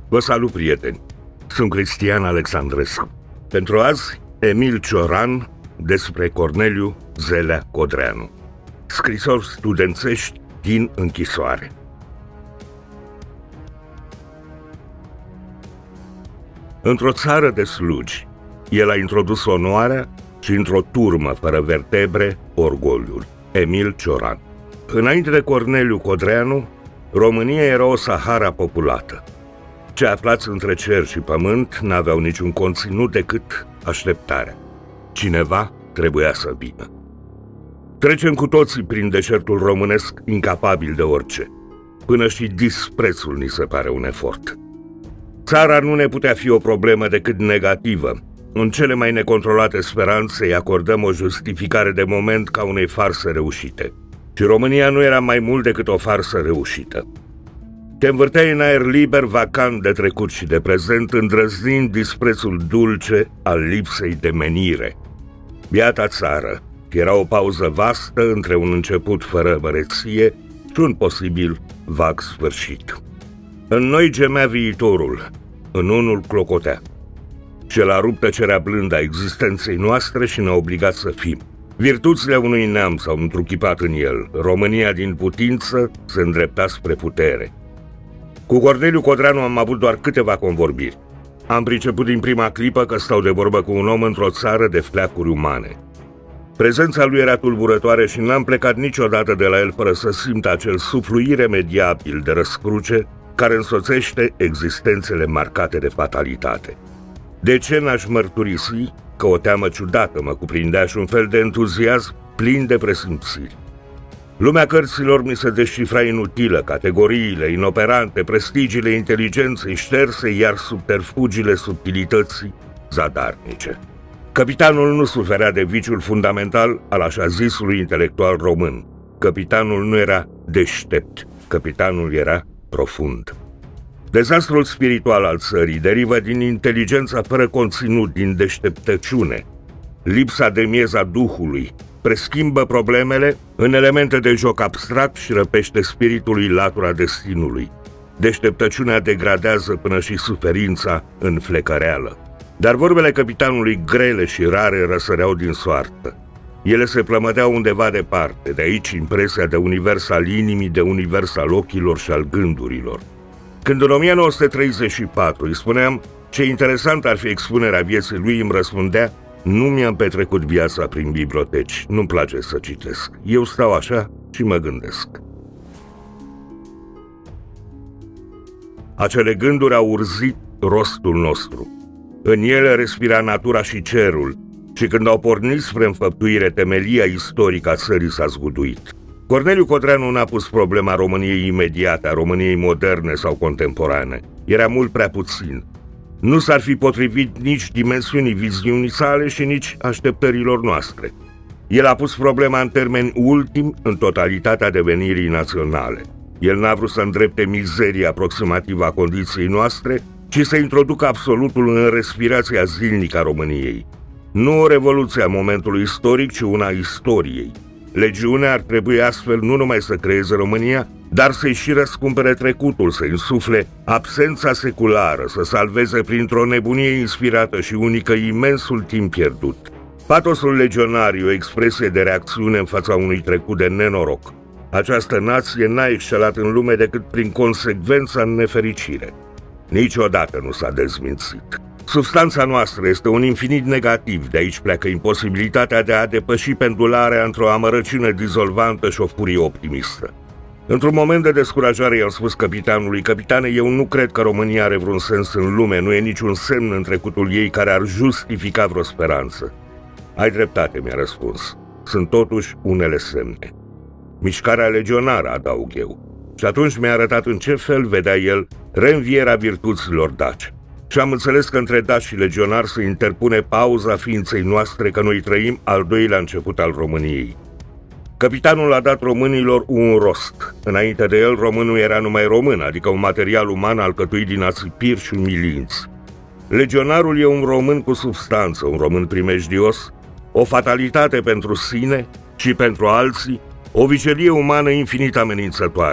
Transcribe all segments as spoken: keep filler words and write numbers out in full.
Vă salut, prieteni! Sunt Cristian Alexandrescu. Pentru azi, Emil Cioran despre Corneliu Zelea Codreanu. Scrisori studențești din închisoare. Într-o țară de slugi, el a introdus onoarea și într-o turmă fără vertebre, orgoliul. Emil Cioran. Înainte de Corneliu Codreanu, România era o Sahara populată. Cei aflați între cer și pământ n-aveau niciun conținut decât așteptarea. Cineva trebuia să vină. Trecem cu toții prin deșertul românesc incapabil de orice. Până și disprețul ni se pare un efort. Țara nu ne putea fi o problemă decât negativă. În cele mai necontrolate speranțe îi acordăm o justificare de moment ca unei farse reușite. Și România nu era mai mult decât o farsă reușită. Te învârteai în aer liber, vacant de trecut și de prezent, îndrăznind disprețul dulce al lipsei de menire. Biata țară, era o pauză vastă între un început fără măreție și un posibil vag sfârșit. În noi gemea viitorul, în unul clocotea. Și el a rupt tăcerea blândă a existenței noastre și ne-a obligat să fim. Virtuțile unui neam s-au întruchipat în el. România din putință se îndrepta spre putere. Cu Corneliu Codreanu am avut doar câteva convorbiri. Am priceput din prima clipă că stau de vorbă cu un om într-o țară de fleacuri umane. Prezența lui era tulburătoare și n-am plecat niciodată de la el fără să simt acel suflu iremediabil de răscruce care însoțește existențele marcate de fatalitate. De ce n-aș mărturisi că o teamă ciudată mă cuprindea și un fel de entuziasm plin de presimțiri? Lumea cărților mi se descifra inutilă, categoriile inoperante, prestigiile inteligenței șterse, iar subterfugiile subtilității zadarnice. Capitanul nu suferea de viciul fundamental al așa zisului intelectual român. Capitanul nu era deștept, capitanul era profund. Dezastrul spiritual al țării derivă din inteligența fără conținut, din deșteptăciune. Lipsa de miez a duhului preschimbă problemele în elemente de joc abstract și răpește spiritului latura destinului. Deșteptăciunea degradează până și suferința în flecăreală. Dar vorbele capitanului grele și rare răsăreau din soartă. Ele se plămădeau undeva departe, de aici impresia de univers al inimii, de univers al ochilor și al gândurilor. Când în o mie nouă sute treizeci și patru îi spuneam ce interesant ar fi expunerea vieții lui, îmi răspundea: nu mi-am petrecut viața prin biblioteci, nu-mi place să citesc. Eu stau așa și mă gândesc. Acele gânduri au urzit rostul nostru. În ele respira natura și cerul și când au pornit spre înfăptuire, temelia istorică a țării s-a zguduit. Corneliu Codreanu n-a pus problema României imediate, a României moderne sau contemporane. Era mult prea puțin. Nu s-ar fi potrivit nici dimensiunii viziunii sale și nici așteptărilor noastre. El a pus problema în termeni ultimi în totalitatea devenirii naționale. El n-a vrut să îndrepte mizeria aproximativă a condiției noastre, ci să introducă absolutul în respirația zilnică a României. Nu o revoluție a momentului istoric, ci una a istoriei. Legiunea ar trebui astfel nu numai să creeze România, dar să-i și răscumpere trecutul, să insufle absența seculară, să salveze printr-o nebunie inspirată și unică imensul timp pierdut. Patosul legionar e o expresie de reacțiune în fața unui trecut de nenoroc. Această nație n-a excelat în lume decât prin consecvența în nefericire. Niciodată nu s-a dezmințit. Substanța noastră este un infinit negativ, de aici pleacă imposibilitatea de a depăși pendularea într-o amărăciune dizolvantă și o furie optimistă. Într-un moment de descurajare i-am spus capitanului: capitane, eu nu cred că România are vreun sens în lume, nu e niciun semn în trecutul ei care ar justifica vreo speranță. Ai dreptate, mi-a răspuns, sunt totuși unele semne. Mișcarea legionară, adaug eu. Și atunci mi-a arătat în ce fel vedea el reînvierea virtuților daci. Și am înțeles că între daci și legionari se interpune pauza ființei noastre, că noi trăim al doilea început al României. Capitanul a dat românilor un rost. Înainte de el, românul era numai român, adică un material uman alcătuit din ațipiri și umilinți. Legionarul e un român cu substanță, un român primejdios, o fatalitate pentru sine și pentru alții, o vicelie umană infinit amenințătoare.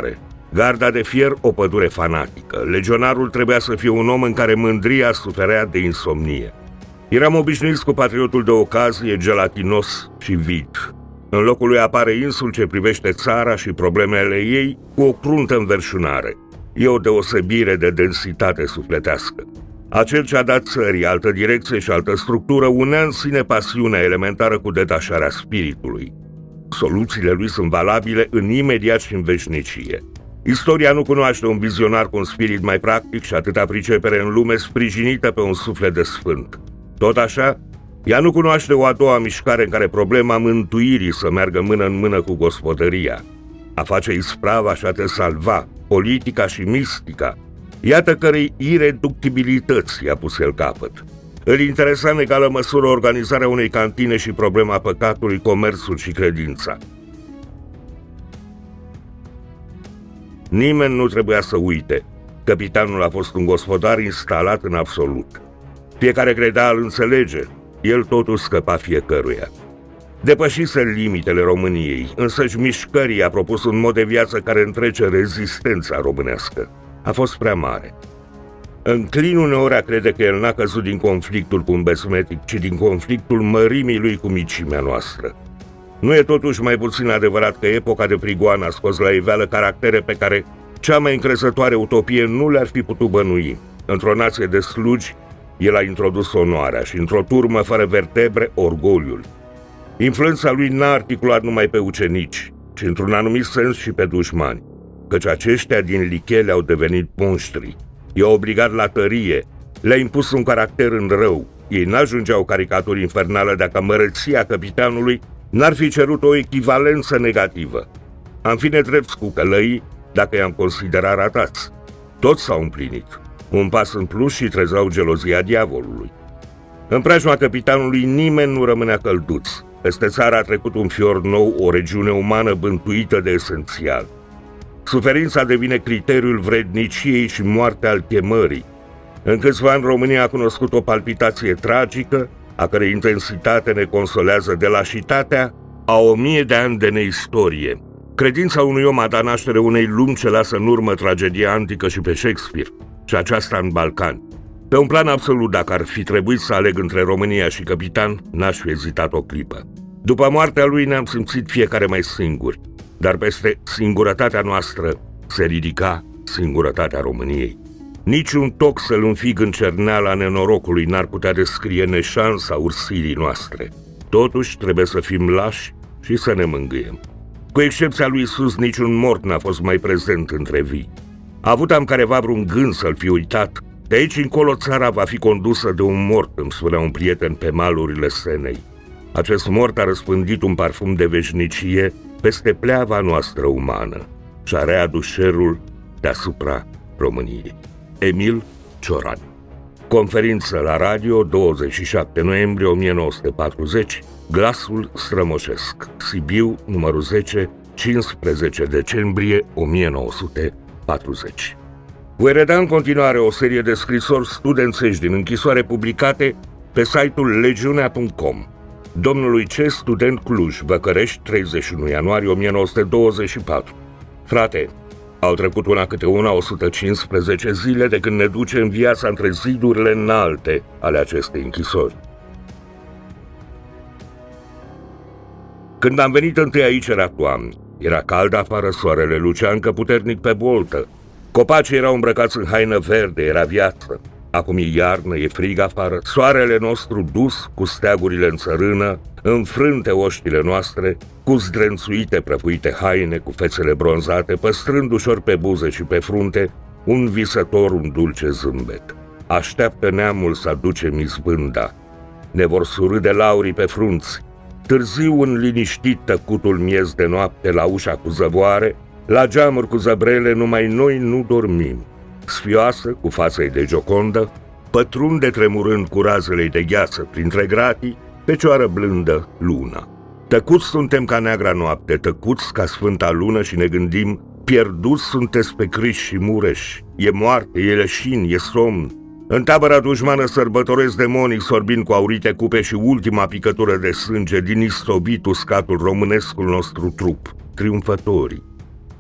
Garda de fier, o pădure fanatică. Legionarul trebuia să fie un om în care mândria suferea de insomnie. Eram obișnuiți cu patriotul de ocazie, gelatinos și vid. În locul lui apare insul ce privește țara și problemele ei cu o cruntă înverșunare. E o deosebire de densitate sufletească. Acel ce a dat țării altă direcție și altă structură unea în sine pasiunea elementară cu detașarea spiritului. Soluțiile lui sunt valabile în imediat și în veșnicie. Istoria nu cunoaște un vizionar cu un spirit mai practic și atâta pricepere în lume sprijinită pe un suflet de sfânt. Tot așa, ea nu cunoaște o a doua mișcare în care problema mântuirii să meargă mână în mână cu gospodăria. A face isprava și a te salva, politica și mistica, iată cărei ireductibilități i-a pus el capăt. Îl interesa în egală măsură organizarea unei cantine și problema păcatului, comerțul și credința. Nimeni nu trebuia să uite. Capitanul a fost un gospodar instalat în absolut. Fiecare credea a-l înțelege, el totuși scăpa fiecăruia. Depășise limitele României, însăși mișcării a propus un mod de viață care întrece rezistența românească. A fost prea mare. Înclin uneori a crede că el n-a căzut din conflictul cu un besmetic, ci din conflictul mărimii lui cu micimea noastră. Nu e totuși mai puțin adevărat că epoca de prigoană a scos la iveală caractere pe care cea mai încrezătoare utopie nu le-ar fi putut bănui. Într-o nație de slugi, el a introdus onoarea și într-o turmă fără vertebre, orgoliul. Influența lui n-a articulat numai pe ucenici, ci într-un anumit sens și pe dușmani, căci aceștia din lichele au devenit monștri. I-a obligat la tărie, le-a impus un caracter în rău. Ei n-ajungeau caricatură infernală dacă măreția capitanului n-ar fi cerut o echivalență negativă. Am fi nedrepți cu călăii dacă i-am considerat ratați. Toți s-au împlinit. Un pas în plus și trezeau gelozia diavolului. În preajma capitanului nimeni nu rămânea călduț. Peste țară a trecut un fior nou, o regiune umană bântuită de esențial. Suferința devine criteriul vredniciei și moartea al chemării. În câțiva ani România a cunoscut o palpitație tragică, a cărei intensitate ne consolează de lașitatea a o mie de ani de neistorie. Credința unui om a dat naștere unei lumi ce lasă în urmă tragedia antică și pe Shakespeare, și aceasta în Balcani. Pe un plan absolut, dacă ar fi trebuit să aleg între România și capitan, n-aș fi ezitat o clipă. După moartea lui ne-am simțit fiecare mai singuri, dar peste singurătatea noastră se ridica singurătatea României. Niciun toc să-l înfig în cerneala nenorocului n-ar putea descrie neșansa ursirii noastre. Totuși trebuie să fim lași și să ne mângâiem. Cu excepția lui Iisus, niciun mort n-a fost mai prezent între vii. A avut am careva vreun gând să-l fi uitat. De aici încolo țara va fi condusă de un mort, îmi spunea un prieten pe malurile Senei. Acest mort a răspândit un parfum de veșnicie peste pleava noastră umană și a readus șerul deasupra României. Emil Cioran. Conferință la radio, douăzeci și șapte noiembrie o mie nouă sute patruzeci, Glasul Strămoșesc, Sibiu, numărul zece, cincisprezece decembrie o mie nouă sute patruzeci. Voi reda în continuare o serie de scrisori studențești din închisoare publicate pe site-ul legiunea punct com. Domnului C. Student Cluj, Văcărești, treizeci și unu ianuarie o mie nouă sute douăzeci și patru. Frate, au trecut una câte una o sută cincisprezece zile de când ne duce în viața între zidurile înalte ale acestei închisori. Când am venit întâi aici era toamnă. Era cald afară, soarele lucea încă puternic pe boltă. Copacii erau îmbrăcați în haină verde, era viață. Acum e iarnă, e frig afară, soarele nostru dus cu steagurile în țărână, înfrânte oștile noastre, cu zdrențuite prăfuite haine, cu fețele bronzate, păstrând ușor pe buze și pe frunte un visător, un dulce zâmbet. Așteaptă neamul să aducem izbânda. Ne vor surâde laurii pe frunți. Târziu, în liniștit tăcutul miez de noapte, la ușa cu zăvoare, la geamuri cu zăbrele, numai noi nu dormim. Sfioasă, cu fața ei de Giocondă, pătrunde tremurând cu razele de gheață printre gratii, fecioară blândă, luna. Tăcuți suntem ca neagra noapte, tăcuți ca sfânta lună și ne gândim, pierduți sunteți pe Criș și Mureș, e moarte, e leșin, e somn. În tabăra dușmană sărbătoresc demonii, sorbind cu aurite cupe și ultima picătură de sânge din istovit uscatul românescul nostru trup, triumfătorii.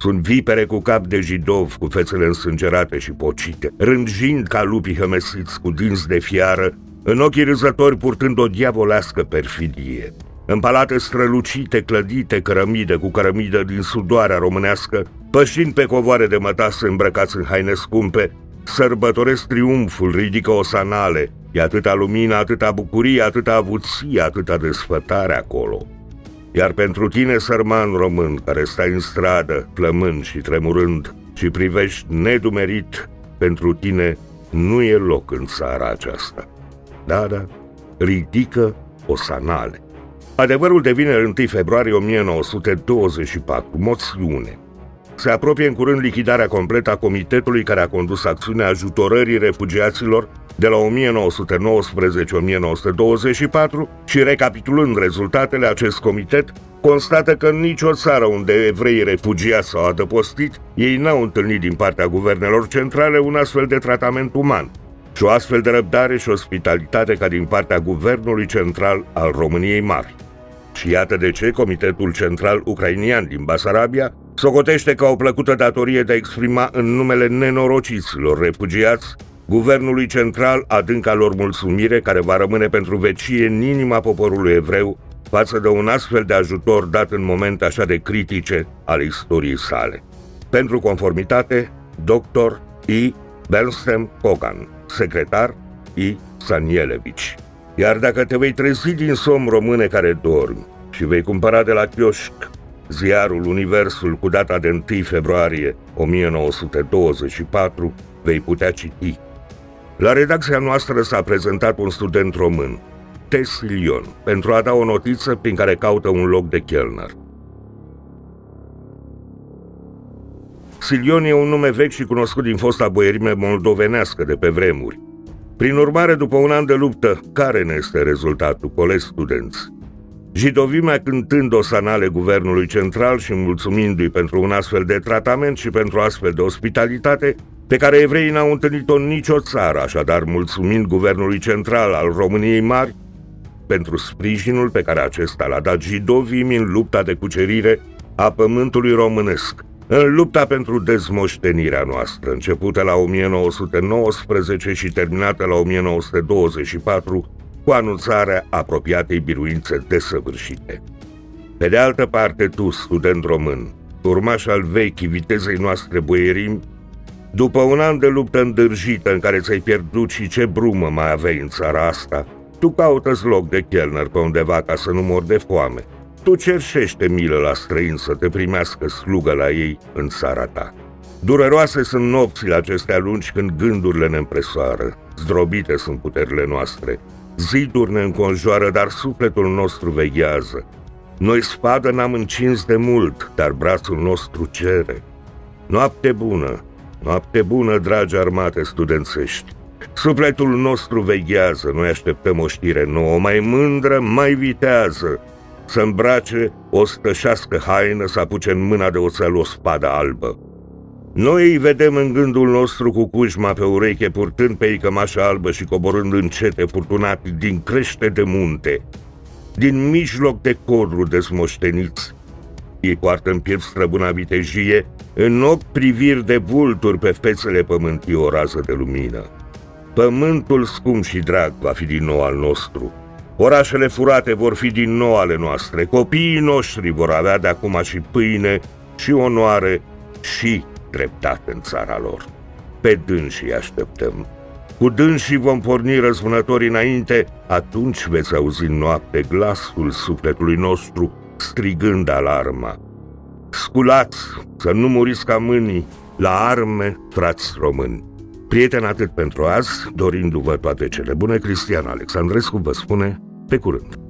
Sunt vipere cu cap de jidov, cu fețele însângerate și pocite, rânjind ca lupii hămesiți cu dinți de fiară, în ochii râzători purtând o diavolească perfidie. În palate strălucite, clădite, cărămidă cu cărămidă din sudoarea românească, pășind pe covoare de mătase îmbrăcați în haine scumpe, sărbătoresc triumful, ridică osanale, e atâta lumină, atâta bucurie, atâta avuție, atâta desfătare acolo. Iar pentru tine, sărman român, care stai în stradă, flămând și tremurând, și privești nedumerit, pentru tine nu e loc în țara aceasta. Da, da, ridică osanale. Adevărul devine întâi februarie o mie nouă sute douăzeci și patru, moțiune. Se apropie în curând lichidarea completă a comitetului care a condus acțiunea ajutorării refugiaților de la o mie nouă sute nouăsprezece - o mie nouă sute douăzeci și patru și, recapitulând rezultatele, acest comitet constată că în nicio țară unde evreii refugiați s-au adăpostit, ei n-au întâlnit din partea guvernelor centrale un astfel de tratament uman și o astfel de răbdare și ospitalitate ca din partea guvernului central al României Mari. Și iată de ce Comitetul Central Ucrainian din Basarabia socotește ca o plăcută datorie de a exprima în numele nenorociților refugiați guvernului central adânca lor mulțumire, care va rămâne pentru vecie în inima poporului evreu față de un astfel de ajutor dat în momente așa de critice ale istoriei sale. Pentru conformitate, doctor I. Bernstein Kogan, secretar I. Sanielevici. Iar dacă te vei trezi din somn, române care dormi, și vei cumpăra de la chioșc ziarul Universul cu data de întâi februarie o mie nouă sute douăzeci și patru, vei putea citi. La redacția noastră s-a prezentat un student român, T. Silion, pentru a da o notiță prin care caută un loc de chelner. Silion e un nume vechi și cunoscut din fosta boierime moldovenească de pe vremuri. Prin urmare, după un an de luptă, care ne este rezultatul, colegi studenți? Jidovimea cântând osanale guvernului central și mulțumindu-i pentru un astfel de tratament și pentru astfel de ospitalitate, pe care evreii n-au întâlnit-o în nicio țară, așadar mulțumind guvernului central al României Mari pentru sprijinul pe care acesta l-a dat jidovimii în lupta de cucerire a pământului românesc, în lupta pentru dezmoștenirea noastră, începută la o mie nouă sute nouăsprezece și terminată la o mie nouă sute douăzeci și patru, cu anunțarea apropiatei biruințe desăvârșite. Pe de altă parte, tu, student român, urmaș al vechii vitezei noastre boierimi, după un an de luptă îndârjită în care ți-ai pierdut și ce brumă mai aveai în țara asta, tu caută-ți loc de chelner pe undeva ca să nu mori de foame. Tu cerșește milă la străini să te primească slugă la ei în țara ta. Dureroase sunt nopțile acestea lungi când gândurile ne împresoară, zdrobite sunt puterile noastre, ziduri ne înconjoară, dar sufletul nostru veghează. Noi spadă n-am încins de mult, dar brațul nostru cere. Noapte bună, noapte bună, dragi armate studențești. Sufletul nostru veghează, noi așteptăm o știre nouă, mai mândră, mai vitează, să îmbrace o stășească haină, să apuce în mâna de oțel o spadă albă. Noi îi vedem în gândul nostru cu cușma pe ureche, purtând pe ei cămașa albă și coborând încete furtunat din crește de munte, din mijloc de codru dezmoșteniți. Ei poartă în piept străbuna vitejie, în ochi priviri de vulturi, pe fețele pământii o rază de lumină. Pământul scump și drag va fi din nou al nostru. Orașele furate vor fi din nou ale noastre. Copiii noștri vor avea de acum și pâine, și onoare, și dreptate în țara lor. Pe dânsii așteptăm. Cu dânsii vom porni răzbunătorii înainte, atunci veți auzi în noapte glasul sufletului nostru strigând alarma. Sculați, să nu muriți ca mâinii, la arme, frați români. Prieten, atât pentru azi, dorindu-vă toate cele bune, Cristian Alexandrescu vă spune pe curând.